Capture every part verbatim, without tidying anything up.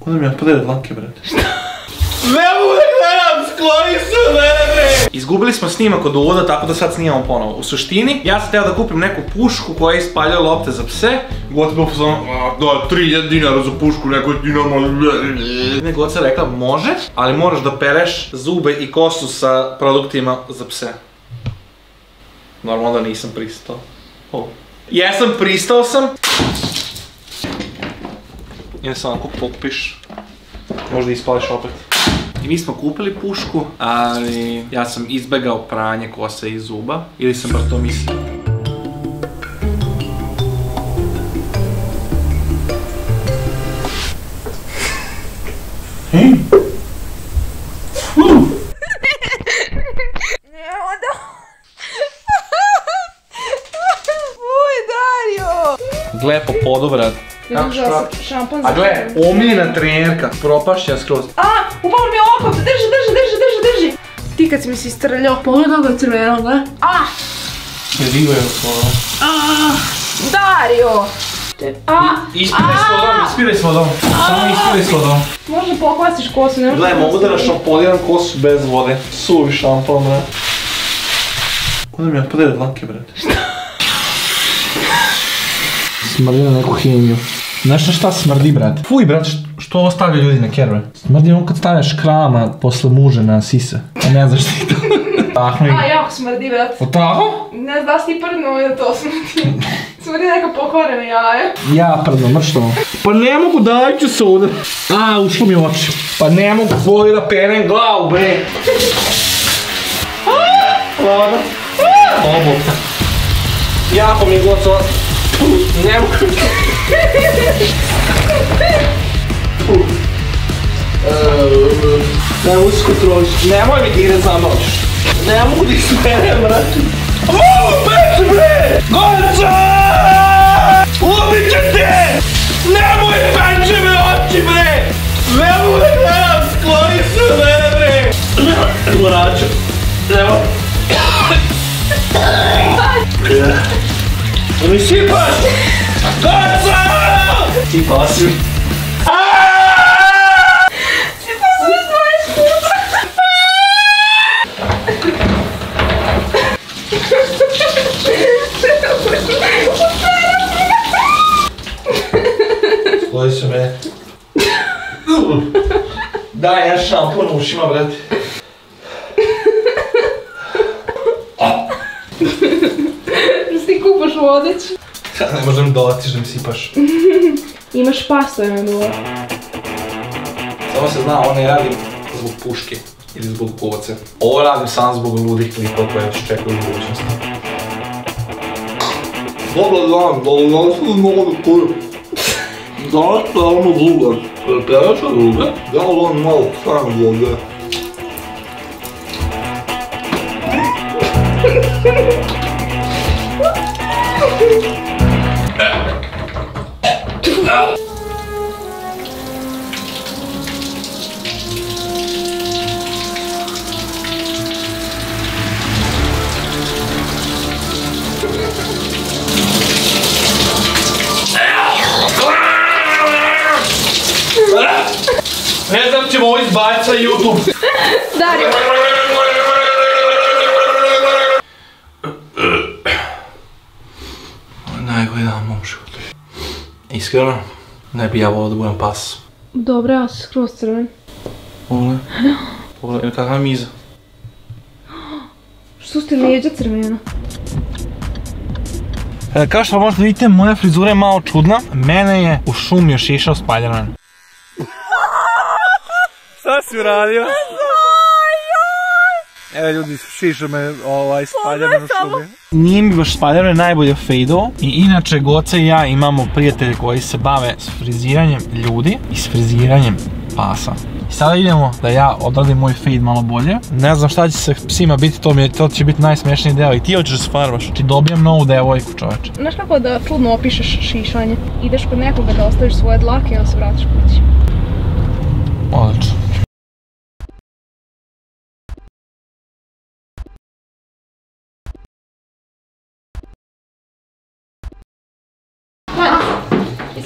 Kuda mi ja podeli dlake, brate? Šta? Ne mogu da gledam, skloni se od mene! Izgubili smo snimak od uvoda, tako da sad snimamo ponovo. U suštini, ja sam htio da kupim neku pušku koja ispaljuje lopte za pse. Goca bio pozvano, da, tri hiljade dinara za pušku, neko ti nama... Ne, Goca rekla, može, ali moraš da pereš zube i kosu sa produktima za pse. Normalno da nisam pristao. Jesam, pristao sam. Ide sam onako pokupiš. Možda ispališ opet. I mi smo kupili pušku, ali ja sam izbegao pranje kose i zuba. Ili sam bar to mislio. Hej! Nemo da... Uj, Dario! Gle po podu, brat. Šampon A gle, omiljena trenerka, propašća skroz. A, upalo mi je oko, drži, drži, drži, drži, drži. Ti kad si mi se istrljao, pogledaj ga crveno, ne? A! Živo je to. Dario! A! Ispiraj s vodom, ispiraj s vodom. Samo ispiraj s vodom. Možda pokvasiš kosu, ne možeš... Gle, mogu da našamponiram kosu bez vode. Suvi šampon, brat. Kuda mi ja podeli dlake, brate? Smrdi na neku hemiju. Znaš šta smrdi, brat? Fuj, brat, što ostavlja ljudi na kerve? Smrdi ono kad stavljaš krama posle muže na sise. A ne znaš ti to. A, jako smrdi, brat. O tako? Ne znam da si ti prdnuo ili to smrdi. Smrdi neka pokvarena jaje. Ja prdno, mrš to. Pa ne mogu, daj ću se ovdje. A, ušlo mi u oči. Pa ne mogu, boli da perem glavu, bre. Lada. Ovo. Jako mi je gotovo. Ne mogu. Ne mogu se kontroliš. Nemoj mi dire za noć. Ne mogu da ih smerem, brate. Ovo, peče, bre! Goca! Ubit ću te! Nemoj peče me oči, bre! Ne mogu da gledam, skloni se od mene, bre! Moraću. Nemoj. Da mi sipaš! Goca! Sipala si mi. Sipala mi dvajest puta! Skloni se me. Daj jedan šampon u ušima, brate. Što ti kupaš u odeći? Ne možem dolatiš da mi sipaš. Imaš pasto, ja me dole. Samo se zna, ovo ne radim zbog puške ili zbog koce. Ovo radim samo zbog ludih klipova koje ću čekati u budućnosti. Dobar dan, dobar dan su novi koji. Danas stavamo zube. Prepereša zube? Ja vam malo stavim zube. Ne znam, ćemo ovo izbaciti sa YouTube. Dario! Najgori dan u mom životu. Iskreno, ne bi ja volio da budem pas. Dobro, ja sam skroz crven. Pogledaj. Pogledaj, kakva miza. Što ste leđa crvena? Kao što možete vidite, moja frizura je malo čudna. Mene je u šumi ošišao Spider-Man. Šta si uradio? Evo ljudi, šiša me ovaj Spider-Man u šumi. Nije mi baš Spider-Man najbolje fejdao. I inače, Goca i ja imamo prijatelje koji se bave s friziranjem ljudi i s friziranjem pasa. I sada idemo da ja odradim moj fejd malo bolje. Ne znam šta će se psima biti, to, mi je, to će biti najsmešniji deo. I ti hoćeš da se farbaš. Znači dobijem novu devojku, čoveče. Znaš kako da čudno opišeš šišanje? Ideš kod nekoga da ostaviš svoje dlake i onda se vratiš kući. Odlično.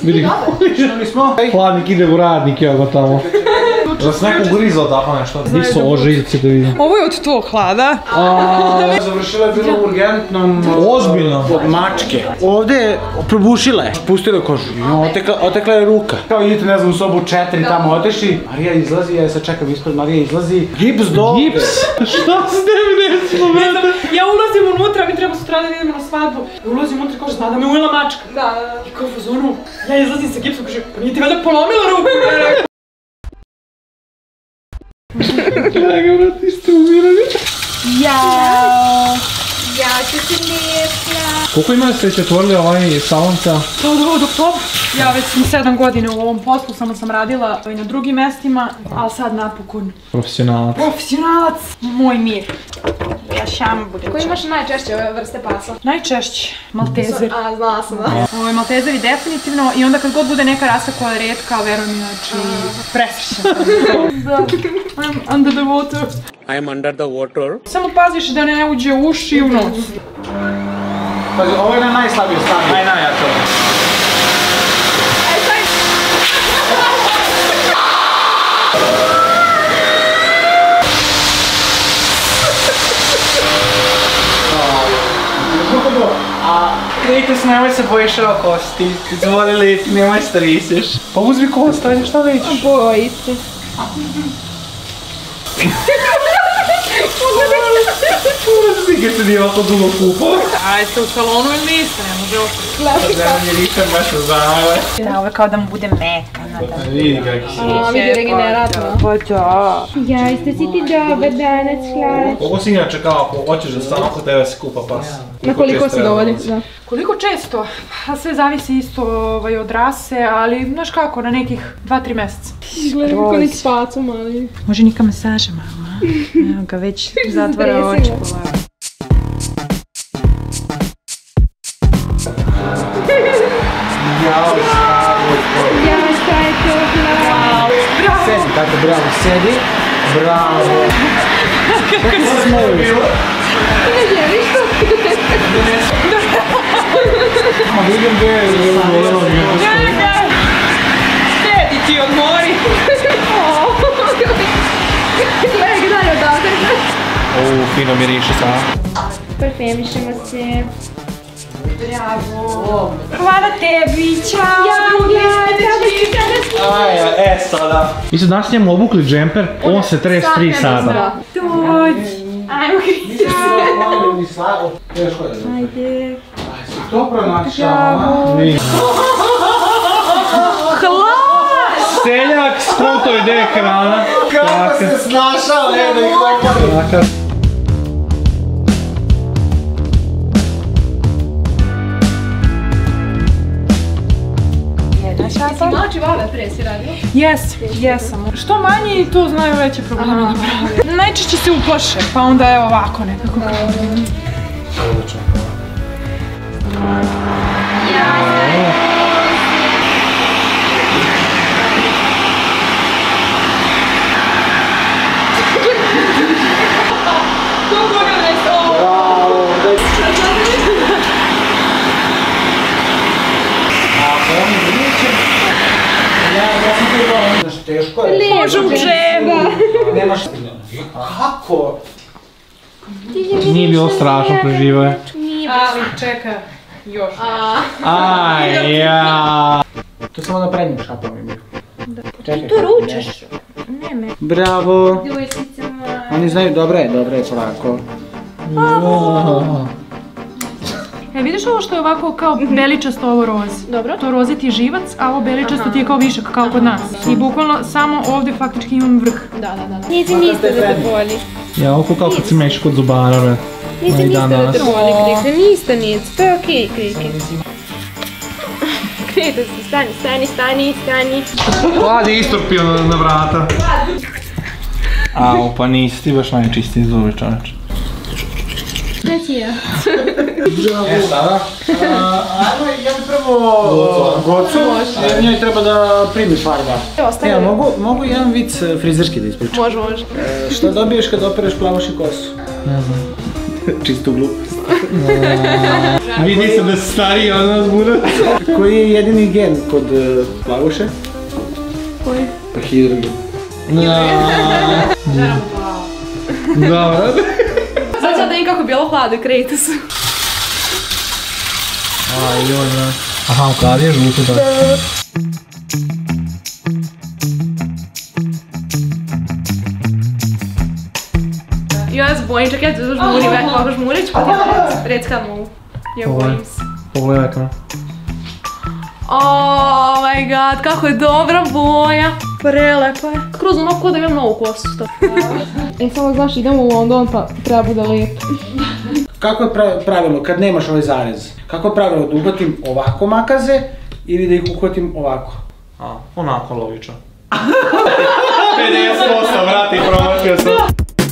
Vidi, hladnik ide u radnik, evo ga tamo. Da se neko ugrizao tako nešto. Gdje su ožiljci da vidim? Ovo je od tog hlada. Završila je bilo u urgentnom... Ozbiljno? Od mačke. Ovdje je probušila je, pustila kožu i otekla, otekla je ruka. Kao idete, ne znam, u sobu četiri tamo oteši, Marija izlazi, ja se čekam ispred, Marija izlazi. Gips do ovdje. Gips? Šta s tebi desilo, brate? Ja ulazim unutra, mi treba sutra da idemo na svadbu. Ja ulazim unutra, kaže, zna da me ujela mačka. Da, da, da. I kao u fazonu, ja izlazim sa gipsom, kaže, pa nije ti valjda polomila ruku? Draga, brate, isto umirali. Jao, ja ću se lijepla. Koliko ima ste već otvorili ovaj salonca? To od ovog oktobra. Ja već sam sedam godina u ovom poslu, samo sam radila i na drugim mestima, ali sad napokon. Profesionalac. Profesionalac, moj mir. Ja šama budem. Koji imaš najčešće ove vrste pasa? Najčešće, maltezer. A, znala sam da. Ovo je maltezevi definitivno i onda kad god bude neka rasa koja je retka, verujem mi, znači, presrećna sam. Da, I'm under the water. I'm under the water. Samo paziš da ne uđe u uši i u nos. Pazi, ovo je na najslabiju stavio. Aj, najjače. Kritus, nemoj se bojiš kosti. Izvoli leti, nemoj strisješ. Pa uzmi kosta, ajde, šta nećeš? Boji se. Nikad se nije ovako dugo kupao. A jeste u salonu ili niste, ne može oko. Ne, nije nisam baš uzavale. Da, ovo je kao da mu bude mekana. Vidi kakvi si. A, vidi regenerator. Pa da. Ja, jeste si ti dobar danas, Hlad. Koliko si inače kao ako hoćeš da stano kod tebe se kupa pas? Na koliko se dovodi? Koliko često? Pa sve zavisi isto ovaj, od rase, ali znaš kako, na nekih dva tri mjeseca. Gledam kako ni s pacom, ali... Može neka masaža malo, a? Evo ga već zatvara oči. Jao, Ja, šta je to, Hlad? Sedi, tako, bravo, sedi. Bravo. Kako se smoju? Ne želiš to? Ma vidim gdje je voleno Čekaj! Sjedi ti, odmori! Gledaj, gledaj odavde. Ovo fino miriše sama. Parfemišemo se. Bravo! Hvala tebi, čao! Ja, ja, treba ti kada smo. Aj, e sada. Mi su danas njemu obukli džemper, on se trese tri sata. Dođi! Ajmo kriti. Teško je. Ajde. To pronašao, Seljak s konto ide ekrana. Kako se snašao, ne da ih Takav. Ti malo čivave prije si radio? Jes, jesam. Što manje, to znaju veće probleme da prave. Najčešće se uplaše, pa onda je ovako nekako. Odlično. Teško je. Može u džepu. Nemaš... Kako? Nije bilo strašno, preživao je. Ali čeka, još. Aj, ja. To samo na prednjim šapama imaju. Čekaj. To ručaš. Ne me. Bravo. Dujsicama. Oni znaju, dobro je, dobro je, polako. E, vidiš ovo što je ovako kao beličasto ovo roz? Dobro. To roze ti je živac, a ovo beličasto ti je kao višak, kao kod nas. I bukvalno samo ovdje faktički imam vrh. Da, da, da. Nisi niste da te boli. Ja, oko kao kad se meš kod zubara, bre. Nisi niste da te boli, Krike. Niste nic. To je okej, Krike. Krike se, stani, stani, stani, stani. Vlad je istrpio na, na vrata. Au, pa nisi ti baš najčistiji zubi, čovječ. Gdje ti ja? E, sada? Ajmo, ja bi prvo Gocu, jer njoj treba da primi farba. Ja, mogu, mogu jedan vic frizerski da ispričam? Može, može. Šta dobiješ kad opereš plavoši kosu? Ne znam. Čistu glupost. Vidi se da si stariji od nas bude. Koji je jedini gen kod plavuše? Koji? Pa hidrogen. Dobro. Sad ću da im kako bilo hladno, krejte se. Aj, joj, ne. Aha, u kadi je žuto, da. Ja se bojim, čak ja ću žmuri, već mogu žmurić, pa ti reci, reci kad mogu. Ja bojim se. Pogledaj ekran. Oh my god, kako je dobra boja. Prelepa je. Skroz ono ko da imam novu kosu. E, samo znaš, idemo u London pa treba bude lijepo. Kako je pravilo kad nemaš ovaj zarez? Kako je pravilo da uhvatim ovako makaze ili da ih uhvatim ovako? A, onako logično. pedeset posto vrati, promašio sam.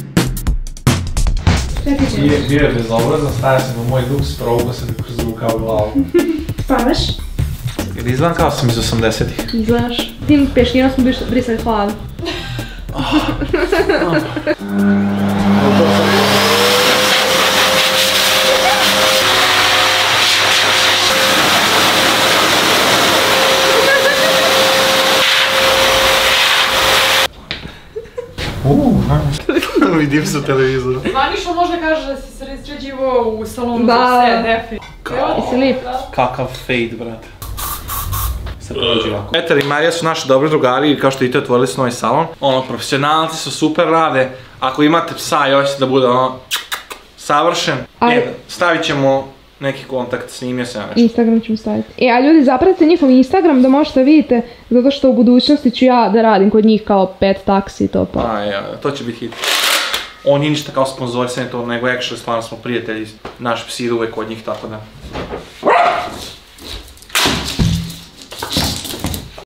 Bio je bezobrazno, stavio sam u moj duks, provukao sam mi kroz ruka u glavu. Spavaš? Ili izgledam kao sam iz osamdesetih. Izgledaš. Tim peškinom smo brisali hlad. Uuu, vidim se u televizoru. Zvanično možda kaže da si se razređivao u salonu Da. za sve, defi. Jesi lijep? Kakav fade, brate. Sad prođi ovako. Petar i Marija su naši dobri drugari i kao što vidite otvorili su novi salon. Ono, profesionalci su, super rade. Ako imate psa i hoćete da bude ono savršen, e, stavit ćemo neki kontakt, snimio se nešto. Instagram ćemo staviti. E, a ljudi, zapratite njihov Instagram da možete vidite, zato što u budućnosti ću ja da radim kod njih kao pet taksi i to pa. A, ja, to će biti hit. On nije ništa kao sponzorisanje to, nego actually stvarno smo prijatelji, naš psi ide uvek kod njih, tako da.